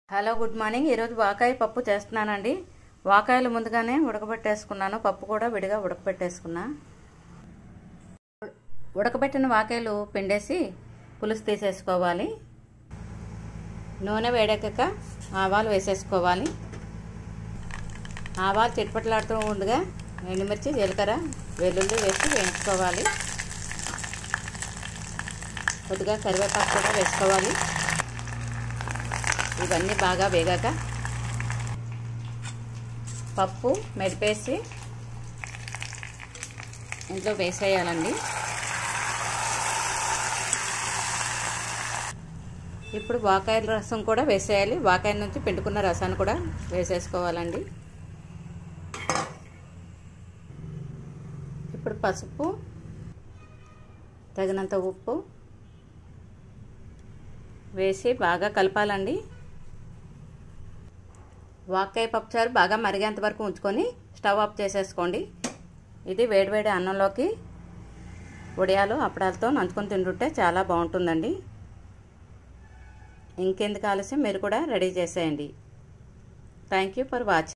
Hello good morning. ఈరోజు వాకాయ పప్పు చేస్తున్నానండి। వాకాయలు ముందుగానే ఉడకబెట్టేసుకున్నాను, పప్పు కూడా విడిగా ఉడకబెట్టేసుకున్నా। ఉడకబెట్టిన వాకాయలు పిండేసి పులుసు తీసేసుకోవాలి। నూనె వేడెక్కాక ఆవాలు వేసేసుకోవాలి। ఆవాలు చిట్పట్లాడుతూ ఉండగా ఎండుమిర్చి, జీలకర్ర, వెల్లుల్లి వేసి వేయించుకోవాలి। కొద్దిగా కరివేపాకు కూడా వేసుకోవాలి। ఇవన్నీ బాగా వేగాక పప్పు మెదిపేసి ఇంట్లో వేసేయాలండి। ఇప్పుడు వాకాయ రసం కూడా వేసేయాలి। వాకాయ నుంచి పిండుకున్న రసాన్ని కూడా వేసేసుకోవాలండి। ఇప్పుడు పసుపు, తగినంత ఉప్పు వేసి బాగా కలపాలండి। వాకాయ పప్పుచారు బాగా మరిగేంత వరకు ఉంచుకొని స్టవ్ ఆఫ్ చేసేసుకోండి। ఇది వేడివేడి అన్నంలోకి వడియాలు అప్పడాలతో నంచుకొని తింటుంటే చాలా బాగుంటుందండి। ఇంకెందుకు ఆలస్యం, మీరు కూడా రెడీ చేసేయండి। Thank you for watching.